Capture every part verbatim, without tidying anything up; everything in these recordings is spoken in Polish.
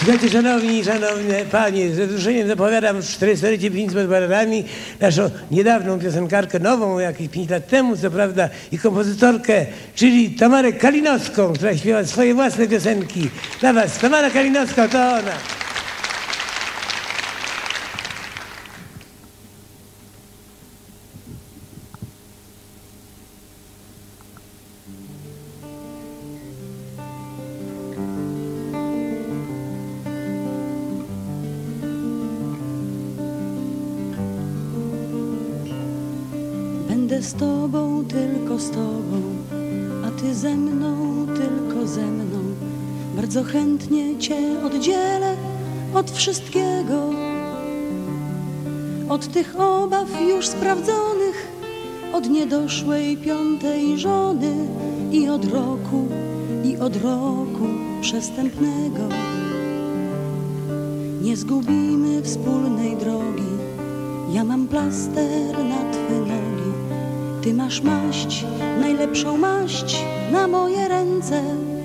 Słuchajcie, szanowni i szanowne panie, ze wzruszeniem zapowiadam w czterystulecia piwnicy pod Baranami naszą niedawną piosenkarkę, nową, jakieś pięć lat temu, co prawda, i kompozytorkę, czyli Tamarę Kalinowską, która śpiewa swoje własne piosenki. Dla was Tamara Kalinowska, to ona. Będę z tobą, tylko z tobą, a ty ze mną, tylko ze mną. Bardzo chętnie cię oddzielę od wszystkiego, od tych obaw już sprawdzonych, od niedoszłej piątej żony i od roku, i od roku przestępnego. Nie zgubimy wspólnej drogi, ja mam plaster na twe nogi. Ty masz maść, najlepszą maść na moje ręce.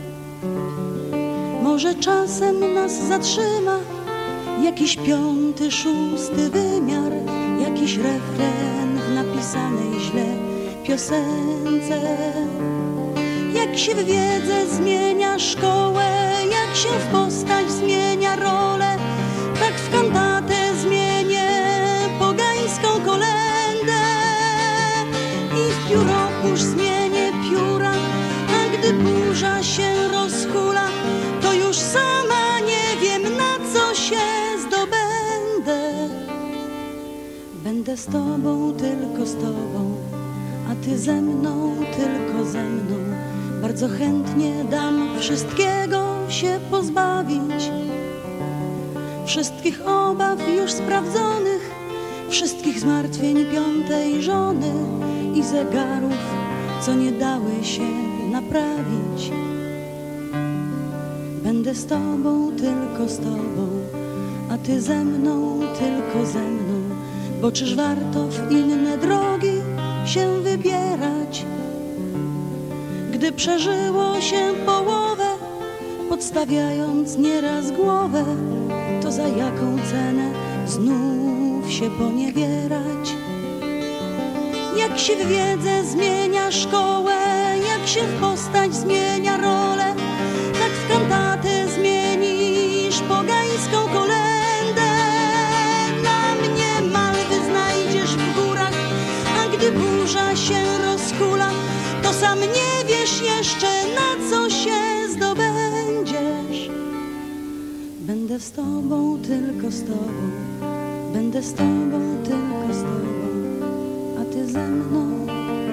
Może czasem nas zatrzyma jakiś piąty, szósty wymiar, jakiś refren w napisanej źle piosence. Jak się w wiedzę zmienia szkołę, jak się w postać zmienia rolę, tak w kantatę zmienię pogańską kolędę. I w pióropusz zmienię pióra, a gdy burza się rozhula, to już sama nie wiem, na co się zdobędę. Będę z tobą, tylko z tobą, a ty ze mną, tylko ze mną. Bardzo chętnie dam wszystkiego się pozbawić, wszystkich obaw już sprawdzonych, wszystkich zmartwień piątej żony i zegarów, co nie dały się naprawić. Będę z tobą, tylko z tobą, a ty ze mną, tylko ze mną. Bo czyż warto w inne drogi się wybierać, gdy przeżyło się połowę, podstawiając nieraz głowę, to za jaką cenę znów się poniewierać? Jak się w wiedzę zmienia szkołę, jak się w postać zmienia rolę, tak w kantatę zmienisz pogańską kolędę. Na mnie malwy znajdziesz w górach, a gdy burza się rozhula, to sam nie wiesz jeszcze, na co się zdobędziesz. Będę z tobą, tylko z tobą, będę z tobą, tylko z tobą, a ty ze mną,